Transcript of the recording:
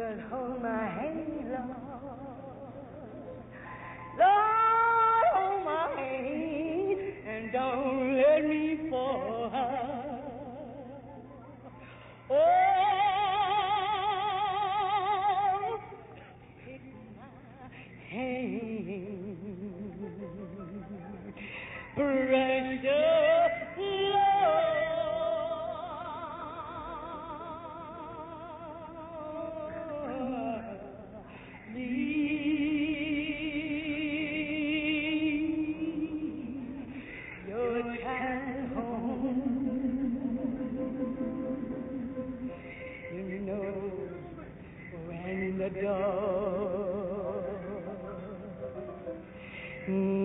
Just hold my hand, Lord. Lord, hold my hand and don't let me fall. Oh, take my hand, precious Lord. Your child home, you know when the door